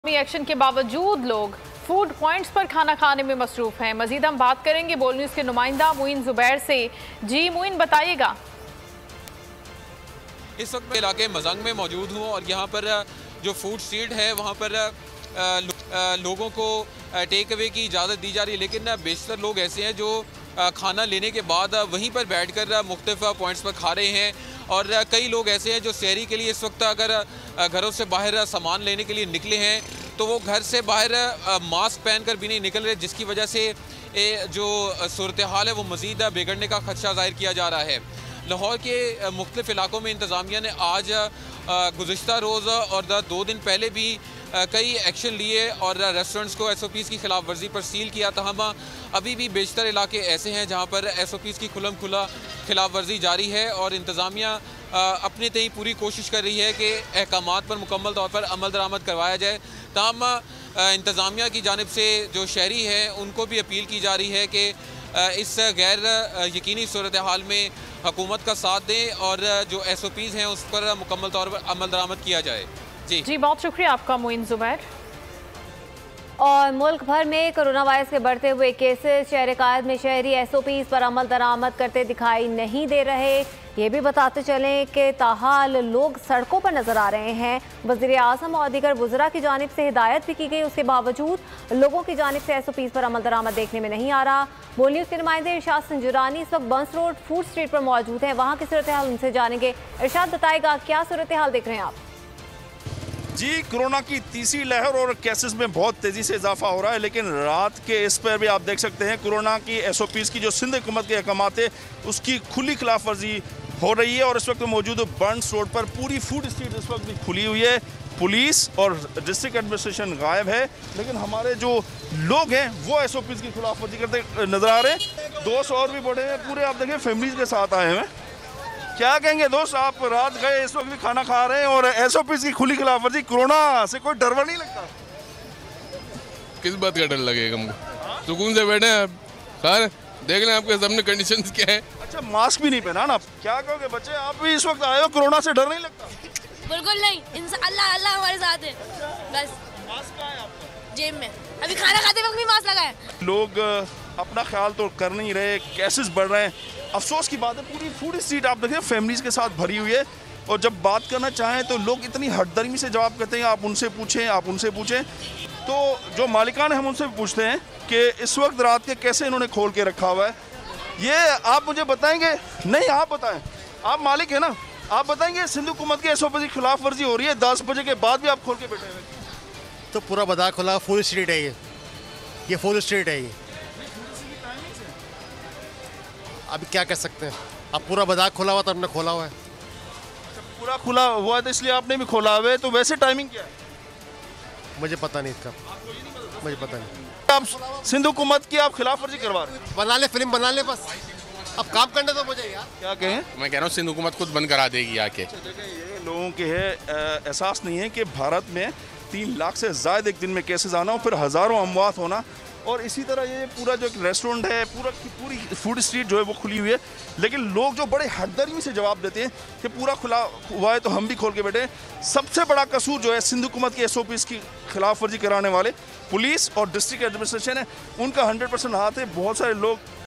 Action के बावजूद लोग फूड पॉइंट्स पर खाना खाने में मसरूफ हैं। मजीद हम बात करेंगे बोल न्यूज के नुमाइंदा मुइन जुबैर से। जी मुइन, बताइएगा। इस वक्त मैं इलाके मजंग में मौजूद हूँ और यहाँ पर जो फूड स्ट्रीट है वहाँ पर लोगों को टेक अवे की इजाज़त दी जा रही है, लेकिन बेशतर लोग ऐसे हैं जो खाना लेने के बाद वहीं पर बैठकर मुख्तलिफ पॉइंट्स पर खा रहे हैं। और कई लोग ऐसे हैं जो शहरी के लिए इस वक्त अगर घरों से बाहर सामान लेने के लिए निकले हैं तो वो घर से बाहर मास्क पहनकर भी नहीं निकल रहे, जिसकी वजह से जो सूरत हाल है वो मज़ीद बिगड़ने का खदशा ज़ाहिर किया जा रहा है। लाहौर के मुख्तलिफ इलाकों में इंतज़ामिया ने आज गुज़िश्ता रोज़ और 2 दिन पहले भी कई एक्शन लिए और रेस्टोरेंट्स को SOPs की खिलाफ वर्जी पर सील किया। तहम अभी भी बेशतर इलाके ऐसे हैं जहाँ पर SOPs की खुलम खुला खिलाफ वर्जी जारी है और इंतज़ामिया अपने तय पूरी कोशिश कर रही है कि अहकामात पर मुकम्मल तौर पर अमल दरामद करवाया जाए। तहम इंतज़ामिया की जानिब से जो शहरी हैं उनको भी अपील की जा रही है कि इस गैर यकीनी सूरत हाल में हुकूमत का साथ दें और जो SOPs हैं उस पर मुकम्मल तौर पर अमल दरामद किया जाए। जी बहुत शुक्रिया आपका मुइन जुबैर। और मुल्क भर में कोरोना वायरस के बढ़ते हुए केसेस, शहर कायद में शहरी SOPs पर अमल दरामद करते दिखाई नहीं दे रहे। ये भी बताते चलें कि ताहाल लोग सड़कों पर नजर आ रहे हैं। वज़ीर आज़म और दीगर वज़रा की जानिब से हिदायत भी की गई, उसके बावजूद लोगों की जानिब से SOPs पर अमल दरामद देखने में नहीं आ रहा। बोल न्यूज़ के नुमाइंदे इरशाद संजुरानी इस वक्त बंस रोड फूड स्ट्रीट पर मौजूद हैं, वहाँ की सूरत हाल उनसे जानेंगे। इरशाद, बताएगा क्या सूरत हाल देख रहे हैं आप? जी, कोरोना की तीसरी लहर और केसेस में बहुत तेज़ी से इजाफा हो रहा है, लेकिन रात के इस पर भी आप देख सकते हैं कोरोना की SOPs की जो सिंध हुकूमत के अहकामात है उसकी खुली खिलाफ वर्जी हो रही है। और इस वक्त मौजूद बंस रोड पर पूरी फूड स्ट्रीट इस वक्त भी खुली हुई है। पुलिस और डिस्ट्रिक्ट एडमिनिस्ट्रेशन गायब है, लेकिन हमारे जो लोग हैं वो SOPs की खिलाफ वर्जी करते नजर आ रहे हैं। दोस्त और भी बड़े हैं, पूरे आप देखें फैमिलीज के साथ आए हैं। क्या कहेंगे दोस्त, आप रात गए इस वक्त भी खाना खा रहे हैं और SOPs की खुली खिलाफ वर्जी, कोरोना से कोई डर नहीं लगता? किस बात का डर लगेगा हमको? सुकून से बैठे हैं, सर देख लें आपके सामने कंडीशंस क्या है। अच्छा, मास्क भी नहीं पहना ना, क्या कहोगे बच्चे, आप भी इस वक्त आए हो, कोरोना से डर नहीं लगता? बिल्कुल नहीं, अल्लाह अल्लाह हमारे साथ है। बस मास्क कहाँ है आपका? जेब में, अभी खाना खाते वक्त भी मास्क लगाए। लोग अपना ख्याल तो कर नहीं रहे, केसेस बढ़ रहे हैं। अफसोस की बात है पूरी फूड स्ट्रीट आप देखें फैमिलीज के साथ भरी हुई है और जब बात करना चाहें तो लोग इतनी हटदर्मी से जवाब कहते हैं, आप उनसे पूछें, आप उनसे पूछें। तो जो मालिकान है हम उनसे पूछते हैं कि इस वक्त रात के कैसे इन्होंने खोल के रखा हुआ है, ये आप मुझे बताएंगे? नहीं, आप बताएं, आप मालिक है ना, आप बताएंगे। सिंध हुकूमत के SOP की खिलाफ वर्जी हो रही है, 10 बजे के बाद भी आप खोल के बैठे हुए। तो पूरा बाजार खुला, फुल स्ट्रीट है ये फुल स्ट्रीट है ये। अभी क्या कह सकते हैं, अब पूरा बाजार खुला हुआ तो हमने खोला हुआ है। पूरा खुला हुआ है तो इसलिए आपने भी खोला हुआ है। तो वैसे टाइमिंग क्या है? मुझे पता नहीं इसका, मुझे पता नहीं। आप सिंध हुकूमत की आप खिलाफ वर्जी करवा रहे हैं? बना ले फिल्म, बना ले, बस अब काम करने तो मुझे यार। क्या कहें? मैं कह रहा हूँ सिंध हुकूमत खुद बंद करा देगी आके। ये लोगों के है एहसास नहीं है कि भारत में 3 लाख से ज़्यादा एक दिन में केसेस आना और फिर हज़ारों अमवात होना। और इसी तरह ये पूरा जो रेस्टोरेंट है, पूरी फूड स्ट्रीट जो है वो खुली हुई है, लेकिन लोग जो बड़े हटदर्मी से जवाब देते हैं कि पूरा खुला हुआ है तो हम भी खोल के बैठे। सबसे बड़ा कसूर जो है सिंध हुकूमत के SOPs की खिलाफ वर्जी कराने वाले पुलिस और डिस्ट्रिक्ट एडमिनिस्ट्रेशन है, उनका 100% हाथ है। बहुत सारे लोग